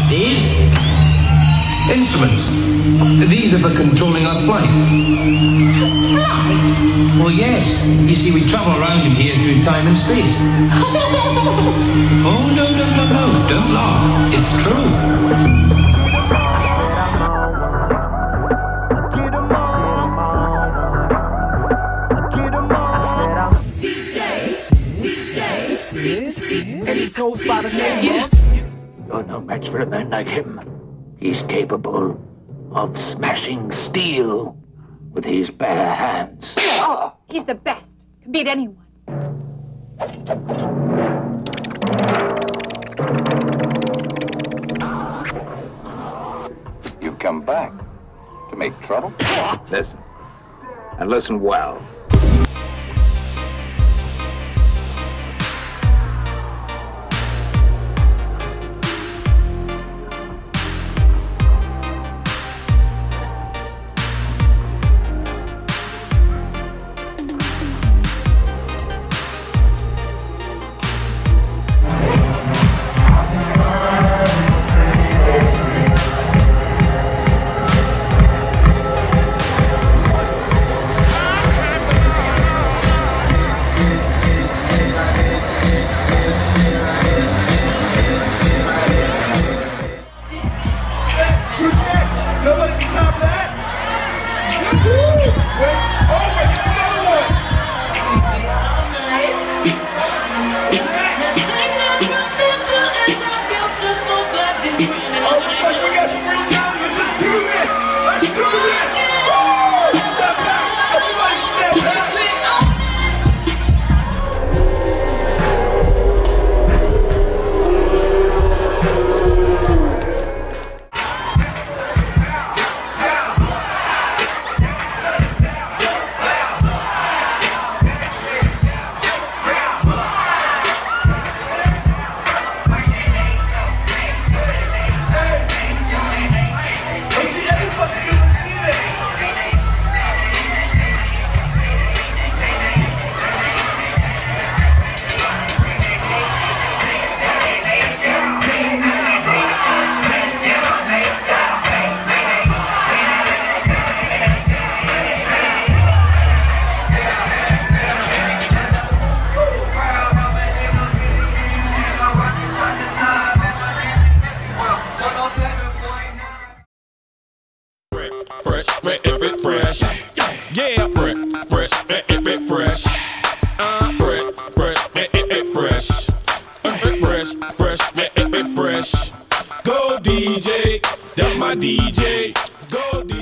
These? Instruments. These are for controlling our flight. Flight? Well, yes. You see, we travel around in here through time and space. Oh, no. Don't laugh. It's true. You're no match for a man like him. He's capable of smashing steel with his bare hands. Oh, he's the best. Can beat anyone. You've come back to make trouble? Listen, and listen well. Fresh. Go DJ, that's my DJ. Go DJ.